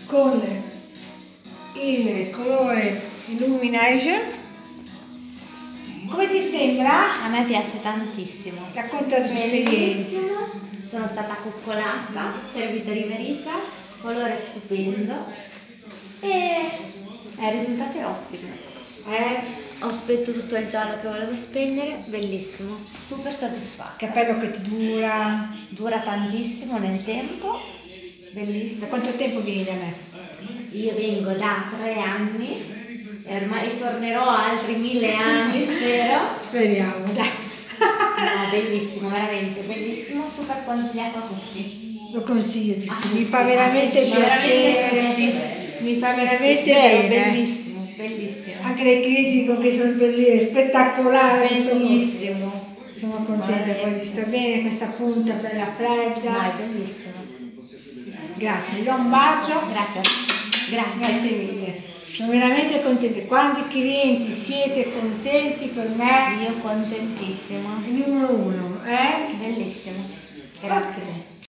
con il colore Illumination. Come ti sembra? A me piace tantissimo. Racconta la tua esperienza. Sono stata coccolata, servita riverita, colore stupendo e il risultato è ottimo. Ho spento tutto il giallo che volevo spegnere, bellissimo, super soddisfatta. Cappello che ti Dura tantissimo nel tempo, bellissimo. Da quanto tempo vieni da me? Io vengo da 3 anni e ormai tornerò altri 1000 anni, spero. Speriamo, dai. No, bellissimo, veramente bellissimo, super consigliato a tutti. Lo consiglio a tutti, mi fa veramente piacere, mi fa veramente bene. Bellissimo, bellissimo. Anche le clienti dicono che sono bellissime, spettacolare questo Bellissimo. Sono contenta, poi si sta bene, questa punta bella fredda. No, è bellissimo. Grazie, vi do un bacio. Grazie. Grazie mille. Sono veramente contenta. Quanti clienti siete contenti per me? Io contentissima. Il numero 1, eh? Bellissimo. Grazie.